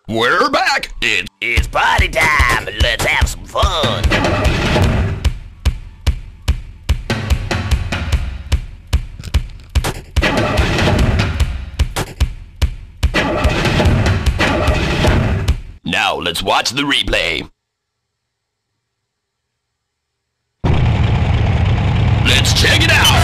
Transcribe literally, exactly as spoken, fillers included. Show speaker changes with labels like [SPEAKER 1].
[SPEAKER 1] We're back! It's,
[SPEAKER 2] It's party time! Let's have some fun!
[SPEAKER 1] now let's watch the replay. Let's check it out!